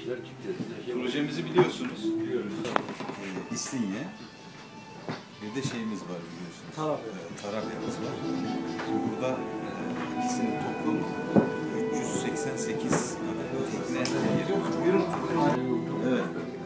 Projemizi biliyorsunuz. Biliyoruz. İstinye. Bir de şeyimiz var biliyorsunuz. Tarabya'mız var. Şimdi burada ikisinin toplam 388 tekne yeri. Evet.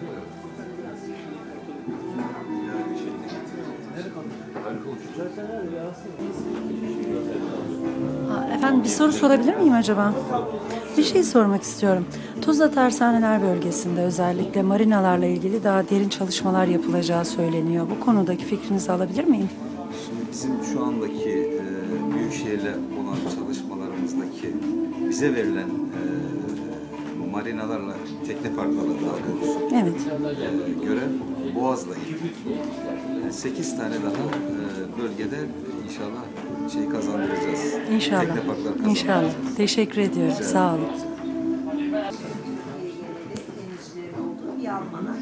Efendim bir soru sorabilir miyim acaba? Bir şey sormak istiyorum. Tuzla Tersaneler bölgesinde özellikle marinalarla ilgili daha derin çalışmalar yapılacağı söyleniyor. Bu konudaki fikrinizi alabilir miyim? Şimdi bizim şu andaki Büyükşehir'le olan çalışmalarımızdaki bize verilen marinalarla, tekne parklarla daha doğrusu Evet. Görev Boğaz'la ilgili. 8 tane daha bölgede inşallah kazandıracağız. İnşallah. Tekne parklar kazandıracağız. İnşallah. Teşekkür ediyorum. Sağ olun. Bir Alman'a.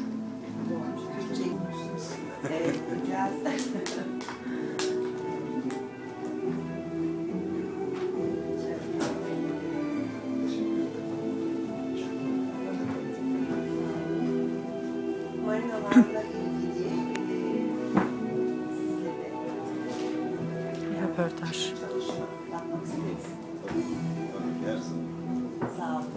Evet, göreceğiz. Marinalarla ilgili sizlere Röportaj. çalışma yapmak isteriz. Sağ olun.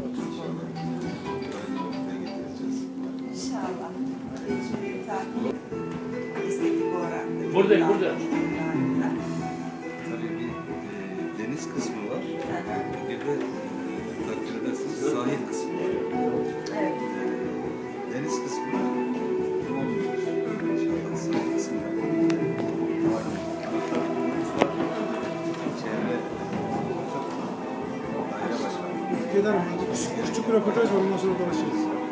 İnşallah. Tecrübeyi takip estetik olarak da. Buradayım, burada. Tabii bir deniz kısmı var. Bir de takdir ederseniz sahil kısmı var. Evet. Deniz kısmı inşallah sahil kısmı. Çevre daire başkanı. Ülkeden küçük bir röportaj var, ondan sonra dolaşırız.